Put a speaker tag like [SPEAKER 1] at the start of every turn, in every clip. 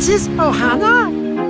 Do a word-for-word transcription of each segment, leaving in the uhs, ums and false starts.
[SPEAKER 1] Princess Ohana?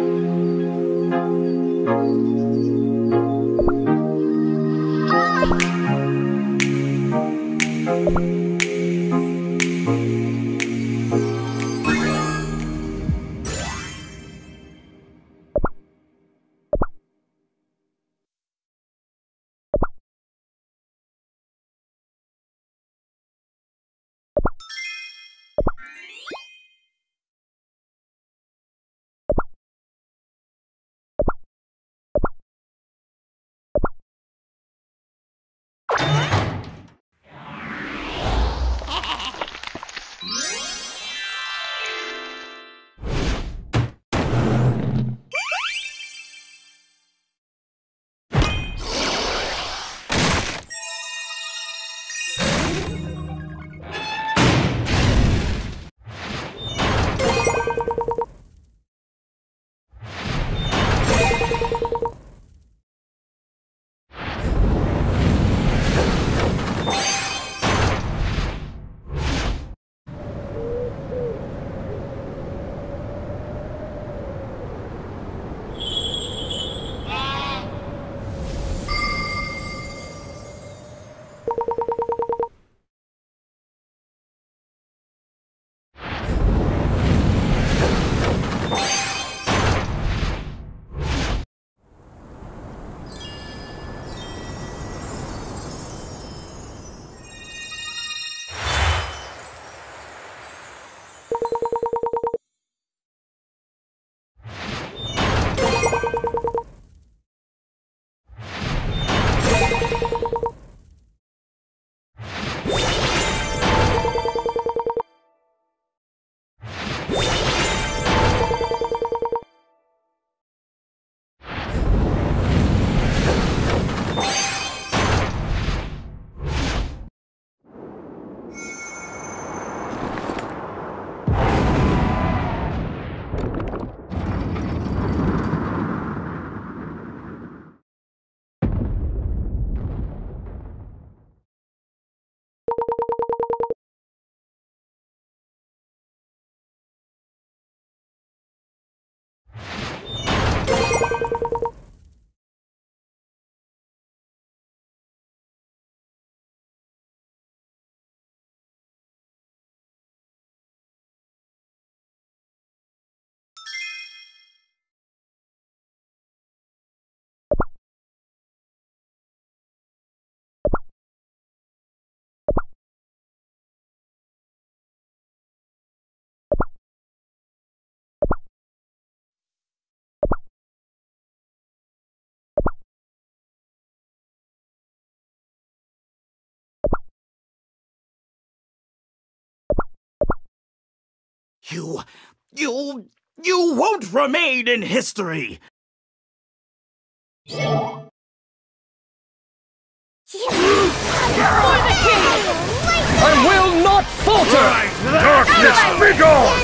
[SPEAKER 2] You, you, you won't remain in history!
[SPEAKER 3] For the king!
[SPEAKER 4] I will not falter!
[SPEAKER 2] Right, darkness, be gone!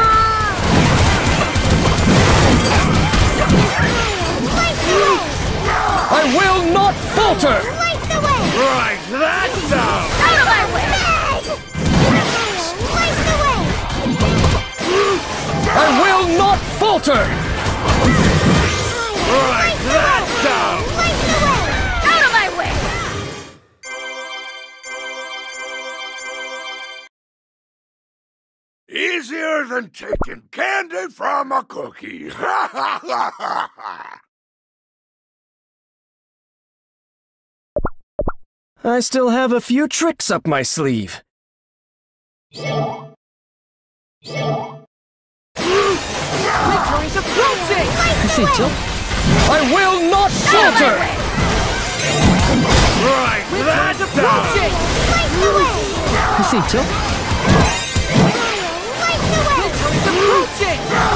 [SPEAKER 4] I will not falter!
[SPEAKER 2] Right, that's down!
[SPEAKER 3] Out of my way!
[SPEAKER 4] I will not falter!
[SPEAKER 2] Right, that's down!
[SPEAKER 3] Out of my way!
[SPEAKER 2] Easier than taking candy from a cookie! Ha ha ha ha ha!
[SPEAKER 4] I still have a few tricks up my sleeve.
[SPEAKER 3] Victory's approaching!
[SPEAKER 4] I will not falter!
[SPEAKER 2] Right, that's approaching!
[SPEAKER 3] Victory's approaching!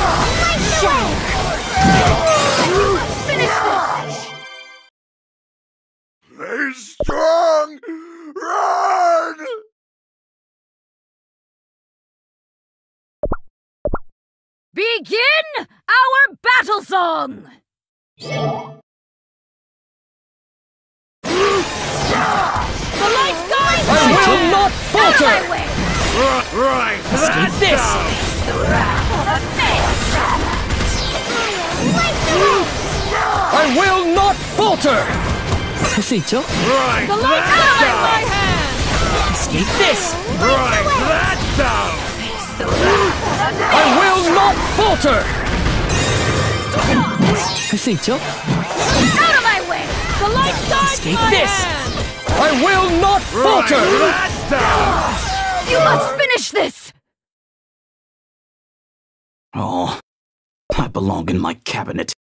[SPEAKER 3] Finish this!
[SPEAKER 2] Stay strong! Run!
[SPEAKER 3] Begin our battle song! The light guides
[SPEAKER 4] I will not falter!
[SPEAKER 2] Right, right, that's
[SPEAKER 3] This
[SPEAKER 2] down!
[SPEAKER 3] is the wrath of a
[SPEAKER 4] I will not falter!
[SPEAKER 1] 할 수 있죠?
[SPEAKER 2] Right
[SPEAKER 3] The light's
[SPEAKER 2] that
[SPEAKER 3] out of
[SPEAKER 2] down!
[SPEAKER 3] my hand!
[SPEAKER 1] Escape this!
[SPEAKER 2] Right that down!
[SPEAKER 4] I will not falter!
[SPEAKER 1] 할 수 있죠?
[SPEAKER 3] Out of my way! The light guides
[SPEAKER 1] Escape
[SPEAKER 3] my
[SPEAKER 1] this!
[SPEAKER 3] hand!
[SPEAKER 4] I will not
[SPEAKER 2] Right
[SPEAKER 4] falter!
[SPEAKER 2] that down!
[SPEAKER 3] You must finish this!
[SPEAKER 1] Oh, I belong in my cabinet.